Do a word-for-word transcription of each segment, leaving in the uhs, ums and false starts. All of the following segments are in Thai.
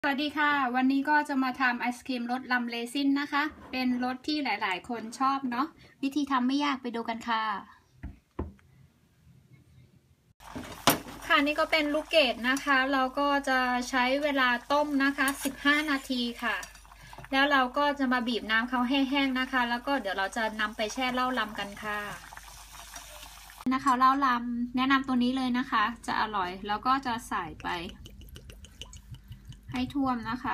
สวัสดีค่ะวันนี้ก็จะมาทำไอศครีมรสลัมเรซินนะคะเป็นรสที่หลายๆคนชอบเนาะวิธีทำไม่ยากไปดูกันค่ะค่ะนี่ก็เป็นลูกเกดนะคะเราก็จะใช้เวลาต้มนะคะสิบห้านาทีค่ะแล้วเราก็จะมาบีบน้ำเขาแห้งๆนะคะแล้วก็เดี๋ยวเราจะนำไปแช่เหล้าลำกันค่ะนะคะเหล้าลำแนะนำตัวนี้เลยนะคะจะอร่อยแล้วก็จะใส่ไปให้ท่วมนะคะ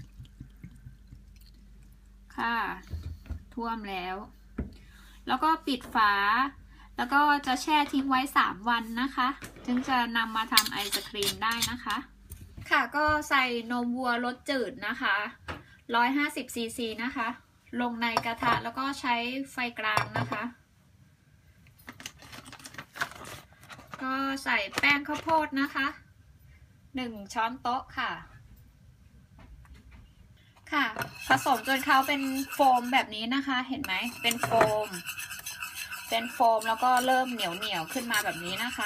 ค่ะท่วมแล้วแล้วก็ปิดฝาแล้วก็จะแช่ทิ้งไว้สามวันนะคะถึงจะนำมาทำไอศครีมได้นะคะค่ะก็ใส่นมวัวรสจืดนะคะหนึ่งร้อยห้าสิบซีซีนะคะลงในกระทะแล้วก็ใช้ไฟกลางนะคะก็ใส่แป้งข้าวโพดนะคะหนึ่งช้อนโต๊ะค่ะค่ะผสมจนเขาเป็นโฟมแบบนี้นะคะเห็นไหมเป็นโฟมเป็นโฟมแล้วก็เริ่มเหนียวเหนียวขึ้นมาแบบนี้นะคะ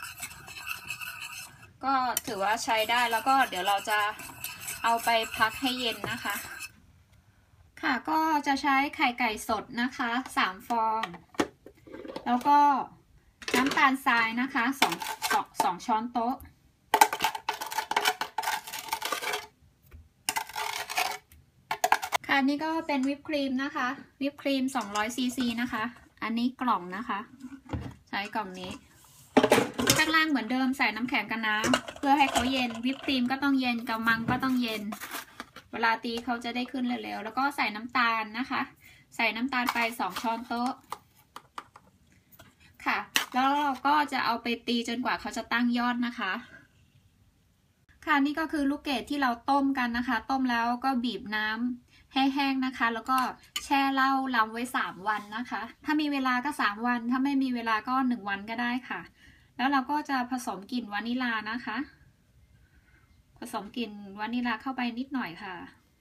ก็ถือว่าใช้ได้แล้วก็เดี๋ยวเราจะเอาไปพักให้เย็นนะคะค่ะก็จะใช้ไข่ไก่สดนะคะสามฟองแล้วก็น้ำตาลทรายนะคะสองสองช้อนโต๊ะค่ะนี่ก็เป็นวิปครีมนะคะวิปครีมสองร้อยซีซีนะคะอันนี้กล่องนะคะใช้กล่องนี้ข้างล่างเหมือนเดิมใส่น้ำแข็งกับน้ำเพื่อให้เขาเย็นวิปครีมก็ต้องเย็นกำมังก็ต้องเย็นเวลาตีเขาจะได้ขึ้นเร็วๆแล้วก็ใส่น้ำตาลนะคะใส่น้ำตาลไปสองช้อนโต๊ะค่ะแล้วเราก็จะเอาไปตีจนกว่าเขาจะตั้งยอดนะคะค่ะนี่ก็คือลูกเกดที่เราต้มกันนะคะต้มแล้วก็บีบน้ำแห้งๆนะคะแล้วก็แช่เหล้าลำไว้สามวันนะคะถ้ามีเวลาก็สามวันถ้าไม่มีเวลาก็หนึ่งวันก็ได้ค่ะแล้วเราก็จะผสมกลิ่นวานิลานะคะผสมกลิ่นวานิลาเข้าไปนิดหน่อยค่ะ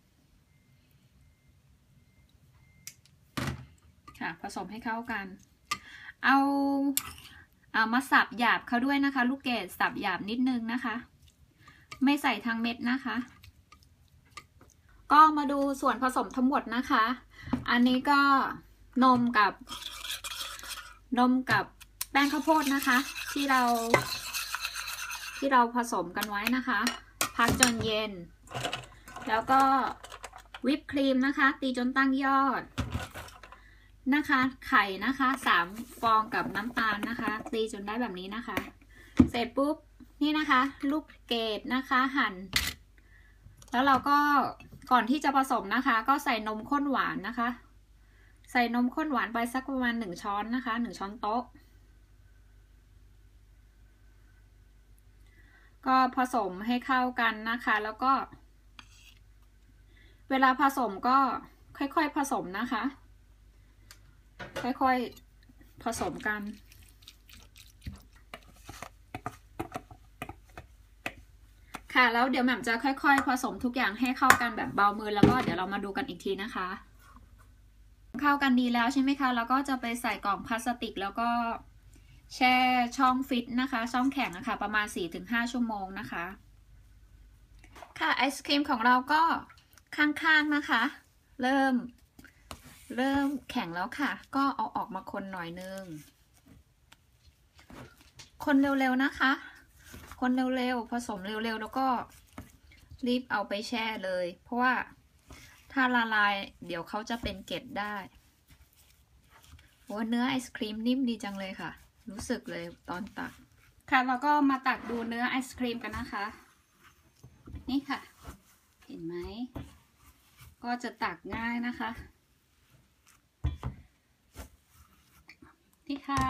ค่ะผสมให้เข้ากันเอาเอามาสับหยาบเขาด้วยนะคะลูกเกดสับหยาบนิดนึงนะคะไม่ใส่ทั้งเม็ดนะคะก็มาดูส่วนผสมทั้งหมดนะคะอันนี้ก็นมกับนมกับแป้งข้าวโพดนะคะที่เราที่เราผสมกันไว้นะคะพักจนเย็นแล้วก็วิปครีมนะคะตีจนตั้งยอดนะคะไข่นะคะสามฟองกับน้ำตาลนะคะตีจนได้แบบนี้นะคะเสร็จปุ๊บนี่นะคะลูกเกดนะคะหั่นแล้วเราก็ก่อนที่จะผสมนะคะก็ใส่นมข้นหวานนะคะใส่นมข้นหวานไปสักประมาณหนึ่งช้อนนะคะหนึ่งช้อนโต๊ะก็ผสมให้เข้ากันนะคะแล้วก็เวลาผสมก็ค่อยๆผสมนะคะค่อยๆผสมกันค่ะแล้วเดี๋ยวแหม่มจะค่อยๆผสมทุกอย่างให้เข้ากันแบบเบามือแล้วก็เดี๋ยวเรามาดูกันอีกทีนะคะเข้ากันดีแล้วใช่ไหมคะแล้วก็จะไปใส่กล่องพลาสติกแล้วก็แช่ช่องฟิตนะคะช่องแข็งนะคะประมาณ สี่ถึงห้า ชั่วโมงนะคะค่ะไอศครีมของเราก็ข้างๆนะคะเริ่มเริ่มแข็งแล้วค่ะก็เอาออกมาคนหน่อยนึงคนเร็วๆนะคะคนเร็วๆผสมเร็วๆแล้วก็รีบเอาไปแช่เลยเพราะว่าถ้าละลายเดี๋ยวเขาจะเป็นเกล็ดได้โอ้เนื้อไอศครีมนิ่มดีจังเลยค่ะรู้สึกเลยตอนตักค่ะแล้วก็มาตักดูเนื้อไอศครีมกันนะคะนี่ค่ะเห็นไหมก็จะตักง่ายนะคะนี่ค่ะ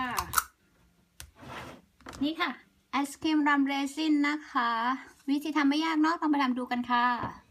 นี่ค่ะไอศครีมรัมเรซินนะคะวิธีทำไม่ยากเนาะต้องไปทำดูกันค่ะ